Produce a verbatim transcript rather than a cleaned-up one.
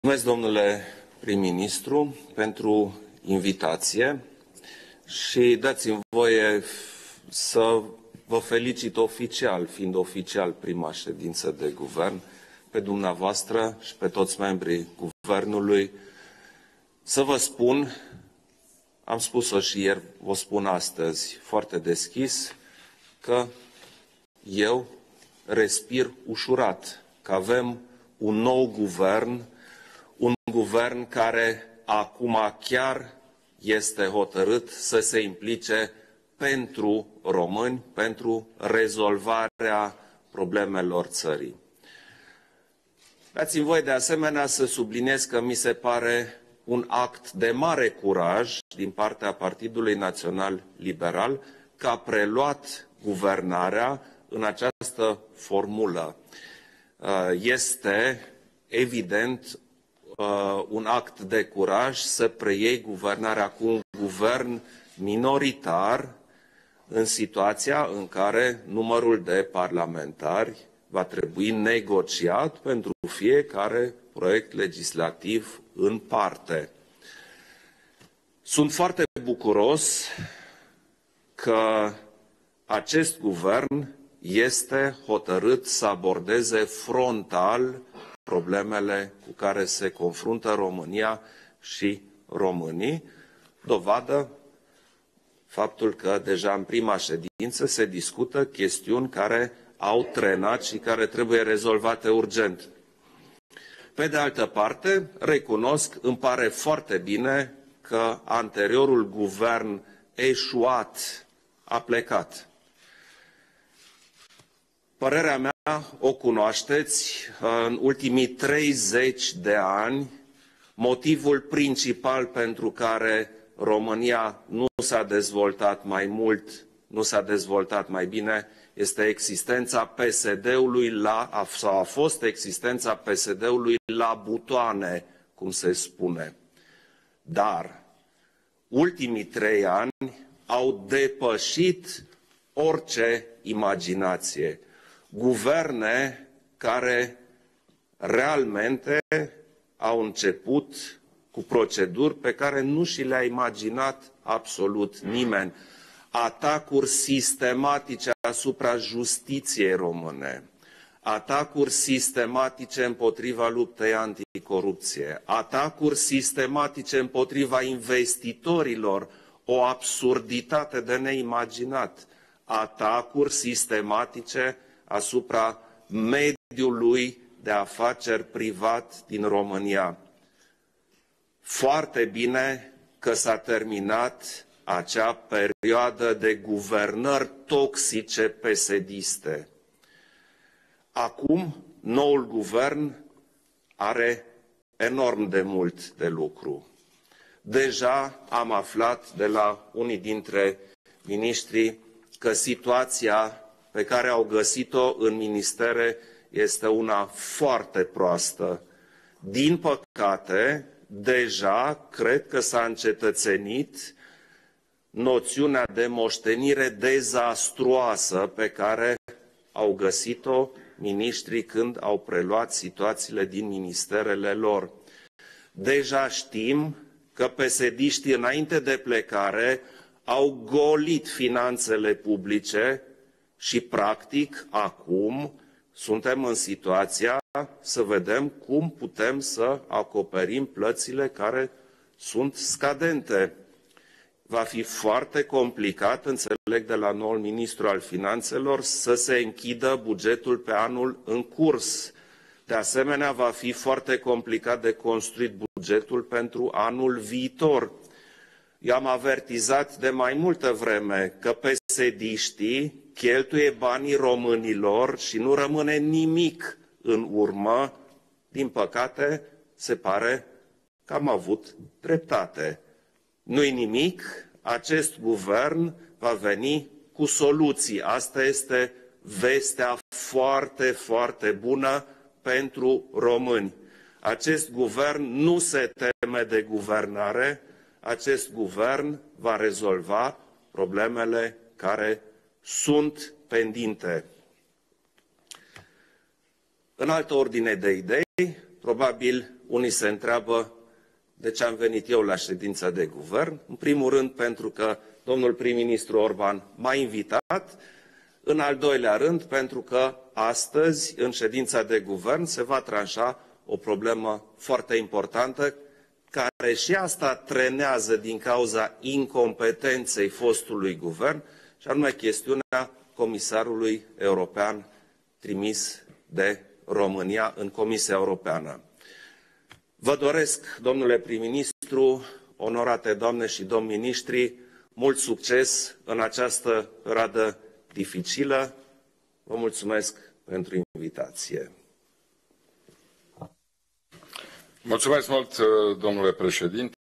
Mulțumesc, domnule prim-ministru, pentru invitație și dați-mi voie să vă felicit oficial, fiind oficial prima ședință de guvern, pe dumneavoastră și pe toți membrii guvernului, să vă spun, am spus-o și ieri, vă spun astăzi foarte deschis, că eu respir ușurat, că avem un nou guvern, un guvern care acum chiar este hotărât să se implice pentru români, pentru rezolvarea problemelor țării. Dați-mi voie de asemenea să subliniez că mi se pare un act de mare curaj din partea Partidului Național Liberal că a preluat guvernarea în această formulă. Este evident un act de curaj să preiei guvernarea cu un guvern minoritar în situația în care numărul de parlamentari va trebui negociat pentru fiecare proiect legislativ în parte. Sunt foarte bucuros că acest guvern este hotărât să abordeze frontal problemele cu care se confruntă România și românii, dovadă faptul că deja în prima ședință se discută chestiuni care au trenat și care trebuie rezolvate urgent. Pe de altă parte, recunosc, îmi pare foarte bine că anteriorul guvern eșuat a plecat. Părerea mea o cunoașteți, în ultimii treizeci de ani, motivul principal pentru care România nu s-a dezvoltat mai mult, nu s-a dezvoltat mai bine, este existența P S D-ului la, sau a fost existența P S D-ului la butoane, cum se spune. Dar ultimii trei ani au depășit orice imaginație. Guverne care realmente au început cu proceduri pe care nu și le-a imaginat absolut nimeni. Atacuri sistematice asupra justiției române, atacuri sistematice împotriva luptei anticorupție, atacuri sistematice împotriva investitorilor, o absurditate de neimaginat, atacuri sistematice asupra mediului de afaceri privat din România. Foarte bine că s-a terminat acea perioadă de guvernări toxice pesediste. Acum, noul guvern are enorm de mult de lucru. Deja am aflat de la unii dintre miniștri că situația pe care au găsit-o în ministere este una foarte proastă. Din păcate, deja cred că s-a încetățenit noțiunea de moștenire dezastruoasă pe care au găsit-o miniștrii când au preluat situațiile din ministerele lor. Deja știm că pesediștii înainte de plecare au golit finanțele publice și practic acum suntem în situația să vedem cum putem să acoperim plățile care sunt scadente. Va fi foarte complicat, înțeleg de la noul ministru al finanțelor, să se închidă bugetul pe anul în curs. De asemenea, va fi foarte complicat de construit bugetul pentru anul viitor. Eu am avertizat de mai multă vreme că pesediștii cheltuie banii românilor și nu rămâne nimic în urmă. Din păcate, se pare că am avut dreptate. Nu-i nimic, acest guvern va veni cu soluții. Asta este vestea foarte, foarte bună pentru români. Acest guvern nu se teme de guvernare, acest guvern va rezolva problemele care sunt pendinte. În altă ordine de idei, probabil unii se întreabă de ce am venit eu la ședința de guvern. În primul rând pentru că domnul prim-ministru Orban m-a invitat. În al doilea rând pentru că astăzi, în ședința de guvern, se va tranșa o problemă foarte importantă, care și asta trenează din cauza incompetenței fostului guvern, și anume chestiunea comisarului european trimis de România în Comisia Europeană. Vă doresc, domnule prim-ministru, onorate doamne și domni miniștri, mult succes în această perioadă dificilă. Vă mulțumesc pentru invitație. Mulțumesc mult, domnule președinte.